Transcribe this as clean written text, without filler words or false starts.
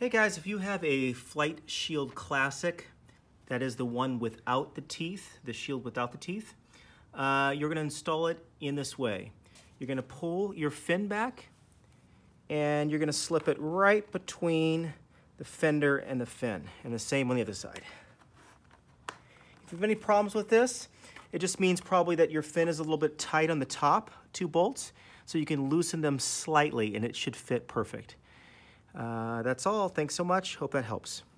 Hey guys, if you have a FlightShield Classic, that is the one without the teeth, the shield without the teeth, you're going to install it in this way. You're going to pull your fin back and you're going to slip it right between the fender and the fin, and the same on the other side. If you have any problems with this, it just means probably that your fin is a little bit tight on the top two bolts, so you can loosen them slightly and it should fit perfect. That's all. Thanks so much. Hope that helps.